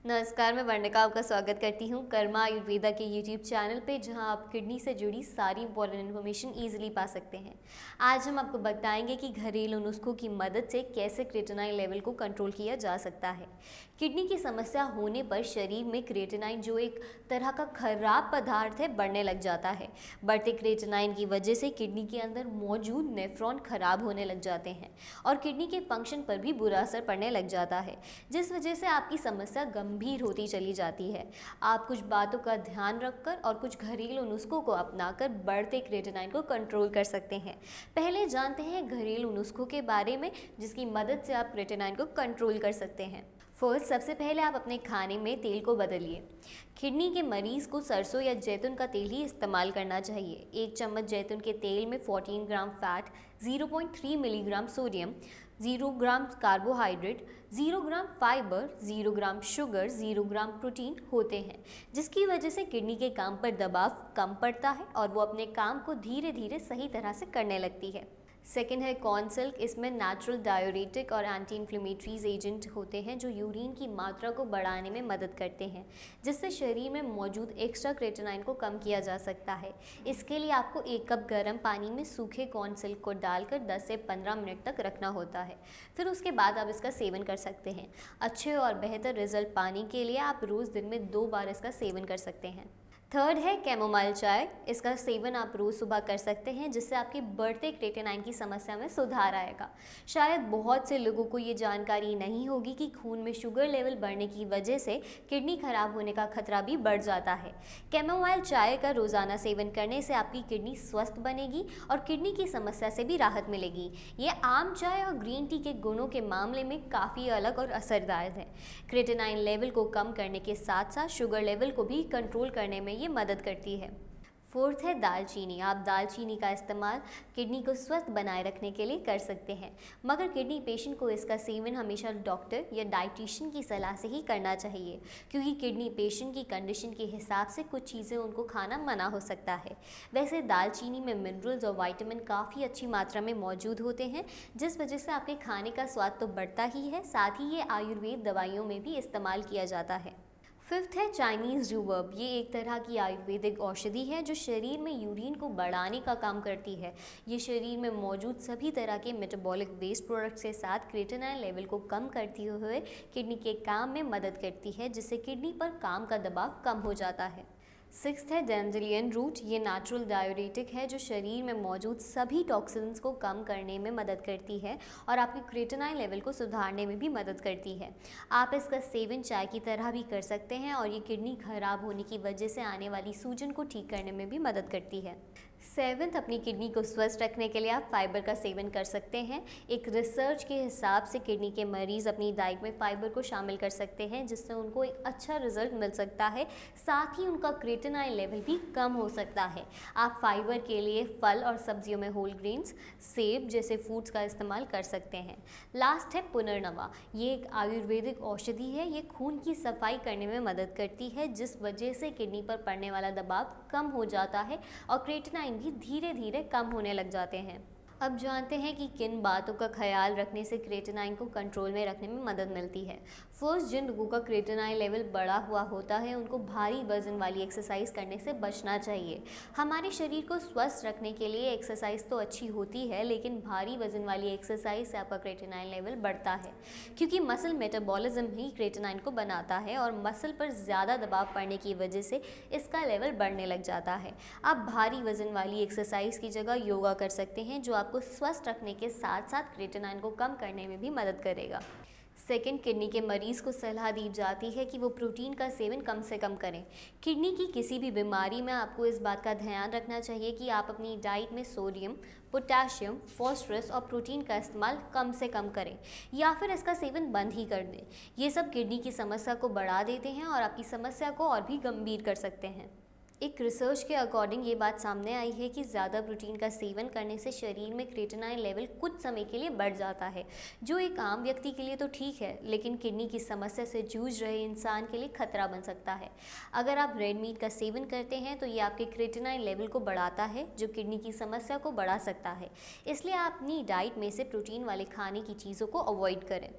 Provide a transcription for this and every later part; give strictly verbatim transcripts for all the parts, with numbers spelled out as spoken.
नमस्कार, मैं वर्णिका आपका स्वागत करती हूँ कर्मा आयुर्वेदा के यूट्यूब चैनल पे, जहाँ आप किडनी से जुड़ी सारी इंपॉर्टेंट इन्फॉर्मेशन ईजिली पा सकते हैं। आज हम आपको बताएंगे कि घरेलू नुस्खों की मदद से कैसे क्रिएटिनाइन लेवल को कंट्रोल किया जा सकता है। किडनी की समस्या होने पर शरीर में क्रिएटिनाइन, जो एक तरह का खराब पदार्थ है, बढ़ने लग जाता है। बढ़ते क्रिएटिनाइन की वजह से किडनी के अंदर मौजूद नेफ्रॉन खराब होने लग जाते हैं और किडनी के फंक्शन पर भी बुरा असर पड़ने लग जाता है, जिस वजह से आपकी समस्या गंभीर होती चली जाती है। आप कुछ बातों का ध्यान रखकर और कुछ घरेलू नुस्खों को अपनाकर बढ़ते क्रिएटिनाइन को कंट्रोल कर सकते हैं। पहले जानते हैं घरेलू नुस्खों के बारे में, जिसकी मदद से आप क्रिएटिनाइन को कंट्रोल कर सकते हैं। फर्स्ट, सबसे पहले आप अपने खाने में तेल को बदलिए। किडनी के मरीज़ को सरसों या जैतून का तेल ही इस्तेमाल करना चाहिए। एक चम्मच जैतून के तेल में चौदह gram fat, zero point three milligram sodium, zero gram carbohydrate, zero gram fibre, zero gram sugar, zero gram protein होते हैं, जिसकी वजह से किडनी के काम पर दबाव कम पड़ता है और वो अपने काम को धीरे धीरे सही तरह से करने लगती है। सेकेंड है कॉर्न सिल्क। इसमें नेचुरल डायूरेटिक और एंटी इन्फ्लेमेटरीज एजेंट होते हैं, जो यूरिन की मात्रा को बढ़ाने में मदद करते हैं, जिससे शरीर में मौजूद एक्स्ट्रा क्रिएटिनाइन को कम किया जा सकता है। इसके लिए आपको एक कप गर्म पानी में सूखे कॉर्न सिल्क को डालकर दस से पंद्रह मिनट तक रखना होता है। फिर उसके बाद आप इसका सेवन कर सकते हैं। अच्छे और बेहतर रिजल्ट पाने के लिए आप रोज़ दिन में दो बार इसका सेवन कर सकते हैं। थर्ड है कैमोमाइल चाय। इसका सेवन आप रोज़ सुबह कर सकते हैं, जिससे आपकी बढ़ते क्रिएटिनाइन की समस्या में सुधार आएगा। शायद बहुत से लोगों को ये जानकारी नहीं होगी कि खून में शुगर लेवल बढ़ने की वजह से किडनी खराब होने का खतरा भी बढ़ जाता है। कैमोमाइल चाय का रोज़ाना सेवन करने से आपकी किडनी स्वस्थ बनेगी और किडनी की समस्या से भी राहत मिलेगी। ये आम चाय और ग्रीन टी के गुणों के मामले में काफ़ी अलग और असरदार है। क्रिएटिनाइन लेवल को कम करने के साथ साथ शुगर लेवल को भी कंट्रोल करने में ये मदद करती है। फोर्थ है दालचीनी। आप दालचीनी का इस्तेमाल किडनी को स्वस्थ बनाए रखने के लिए कर सकते हैं, मगर किडनी पेशेंट को इसका सेवन हमेशा डॉक्टर या डाइटिशियन की सलाह से ही करना चाहिए, क्योंकि किडनी पेशेंट की कंडीशन के हिसाब से कुछ चीज़ें उनको खाना मना हो सकता है। वैसे दालचीनी में मिनरल्स और विटामिन काफ़ी अच्छी मात्रा में मौजूद होते हैं, जिस वजह से आपके खाने का स्वाद तो बढ़ता ही है, साथ ही ये आयुर्वेद दवाइयों में भी इस्तेमाल किया जाता है। फिफ्थ है चाइनीज़ रिवर्ब। ये एक तरह की आयुर्वेदिक औषधि है जो शरीर में यूरिन को बढ़ाने का काम करती है। ये शरीर में मौजूद सभी तरह के मेटाबॉलिक वेस्ट प्रोडक्ट्स के साथ क्रिएटिनाइन लेवल को कम करते हुए किडनी के काम में मदद करती है, जिससे किडनी पर काम का दबाव कम हो जाता है। सिक्स्थ है डैंडेलियन रूट। ये नेचुरल डायूरेटिक है जो शरीर में मौजूद सभी टॉक्सिन्स को कम करने में मदद करती है और आपकी क्रिएटिनाइन लेवल को सुधारने में भी मदद करती है। आप इसका सेवन चाय की तरह भी कर सकते हैं और ये किडनी खराब होने की वजह से आने वाली सूजन को ठीक करने में भी मदद करती है। सेवन्थ, अपनी किडनी को स्वस्थ रखने के लिए आप फाइबर का सेवन कर सकते हैं। एक रिसर्च के हिसाब से किडनी के मरीज़ अपनी डाइट में फाइबर को शामिल कर सकते हैं, जिससे उनको एक अच्छा रिजल्ट मिल सकता है, साथ ही उनका क्रिएटिनाइन लेवल भी कम हो सकता है। आप फाइबर के लिए फल और सब्जियों में होल ग्रेन्स, सेब जैसे फूड्स का इस्तेमाल कर सकते हैं। लास्ट है पुनर्नवा। ये एक आयुर्वेदिक औषधि है। ये खून की सफाई करने में मदद करती है, जिस वजह से किडनी पर पड़ने वाला दबाव कम हो जाता है और क्रिएटिनाइन भी धीरे धीरे कम होने लग जाते हैं। अब जानते हैं कि किन बातों का ख्याल रखने से क्रिएटिनाइन को कंट्रोल में रखने में मदद मिलती है। फर्स्ट, जिन लोगों का क्रिएटिनाइन लेवल बढ़ा हुआ होता है, उनको भारी वजन वाली एक्सरसाइज करने से बचना चाहिए। हमारे शरीर को स्वस्थ रखने के लिए एक्सरसाइज तो अच्छी होती है, लेकिन भारी वजन वाली एक्सरसाइज से आपका क्रिएटिनाइन लेवल बढ़ता है, क्योंकि मसल मेटाबॉलिज्म ही क्रिएटिनाइन को बनाता है और मसल पर ज़्यादा दबाव पड़ने की वजह से इसका लेवल बढ़ने लग जाता है। आप भारी वजन वाली एक्सरसाइज की जगह योगा कर सकते हैं, जो आपको स्वस्थ रखने के साथ साथ क्रिएटिनाइन को कम करने में भी मदद करेगा। सेकेंड, किडनी के मरीज़ को सलाह दी जाती है कि वो प्रोटीन का सेवन कम से कम करें। किडनी की किसी भी बीमारी में आपको इस बात का ध्यान रखना चाहिए कि आप अपनी डाइट में सोडियम, पोटेशियम, फॉस्फोरस और प्रोटीन का इस्तेमाल कम से कम करें या फिर इसका सेवन बंद ही कर दें। ये सब किडनी की समस्या को बढ़ा देते हैं और आपकी समस्या को और भी गंभीर कर सकते हैं। एक रिसर्च के अकॉर्डिंग ये बात सामने आई है कि ज़्यादा प्रोटीन का सेवन करने से शरीर में क्रिएटिनाइन लेवल कुछ समय के लिए बढ़ जाता है, जो एक आम व्यक्ति के लिए तो ठीक है, लेकिन किडनी की समस्या से जूझ रहे इंसान के लिए खतरा बन सकता है। अगर आप रेड मीट का सेवन करते हैं तो ये आपके क्रिएटिनाइन लेवल को बढ़ाता है, जो किडनी की समस्या को बढ़ा सकता है। इसलिए आप अपनी डाइट में से प्रोटीन वाले खाने की चीज़ों को अवॉइड करें।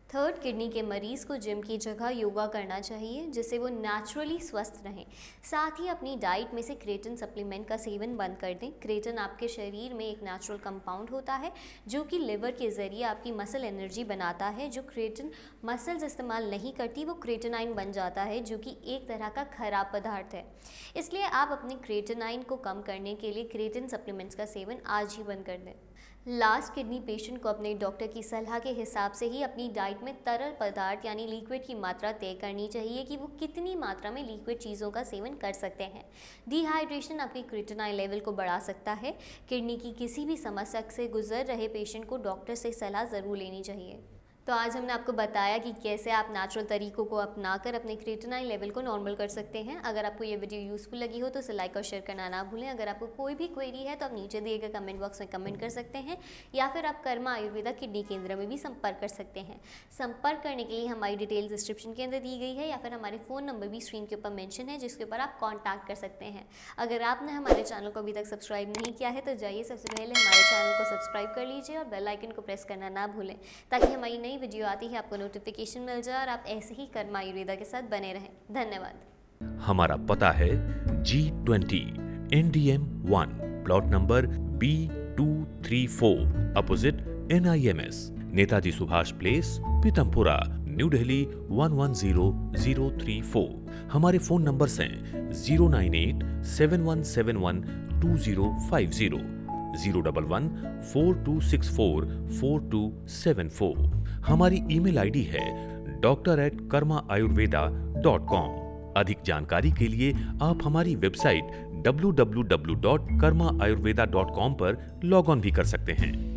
थर्ड, किडनी के मरीज़ को जिम की जगह योगा करना चाहिए जिससे वो नेचुरली स्वस्थ रहें। साथ ही अपनी डाइट में से क्रिएटिन सप्लीमेंट का सेवन बंद कर दें। क्रिएटिन आपके शरीर में एक नेचुरल कंपाउंड होता है जो कि लिवर के ज़रिए आपकी मसल एनर्जी बनाता है। जो क्रिएटिन मसल्स इस्तेमाल नहीं करती वो क्रिएटिनाइन बन जाता है जो कि एक तरह का खराब पदार्थ है। इसलिए आप अपने क्रिएटिनाइन को कम करने के लिए क्रिएटिन सप्लीमेंट्स का सेवन आज ही बंद कर दें। लास्ट, किडनी पेशेंट को अपने डॉक्टर की सलाह के हिसाब से ही अपनी डाइट में तरल पदार्थ यानी लिक्विड की मात्रा तय करनी चाहिए कि वो कितनी मात्रा में लिक्विड चीज़ों का सेवन कर सकते हैं। डिहाइड्रेशन आपकी क्रिएटिनाइन लेवल को बढ़ा सकता है। किडनी की किसी भी समस्या से गुजर रहे पेशेंट को डॉक्टर से सलाह ज़रूर लेनी चाहिए। तो आज हमने आपको बताया कि कैसे आप नेचुरल तरीकों को अपनाकर अपने क्रिएटिनाइन लेवल को नॉर्मल कर सकते हैं। अगर आपको ये वीडियो यूज़फुल लगी हो तो इसे लाइक और शेयर करना ना भूलें। अगर आपको कोई भी क्वेरी है तो आप नीचे दिए गए कमेंट बॉक्स में कमेंट कर सकते हैं या फिर आप कर्मा आयुर्वेदा किडनी केंद्र में भी संपर्क कर सकते हैं। संपर्क करने के लिए हमारी डिटेल्स डिस्क्रिप्शन के अंदर दी गई है या फिर हमारे फ़ोन नंबर भी स्क्रीन के ऊपर मेंशन है जिसके ऊपर आप कॉन्टैक्ट कर सकते हैं। अगर आपने हमारे चैनल को अभी तक सब्सक्राइब नहीं किया है तो जाइए सबसे पहले हमारे चैनल को सब्सक्राइब कर लीजिए और बेल आइकन को प्रेस करना ना भूलें ताकि हमारी नई वीडियो आती है आपको नोटिफिकेशन मिल जाए और आप ऐसे ही कर्मा आयुर्वेदा के साथ बने रहें। धन्यवाद। हमारा पता है G twenty N D M one, plot number B two three four, opposite N I M S, Netaji Subhash place, Pitampura, new Delhi one one zero zero three four. हमारे फोन नंबर्स हैं zero nine eight seven one seven one two zero five zero, zero one one four two six four four two seven four. हमारी email ID है doctor at Karma Ayurveda dot com. अधिक जानकारी के लिए आप हमारी website W W W dot Karma Ayurveda dot com पर log on भी कर सकते हैं।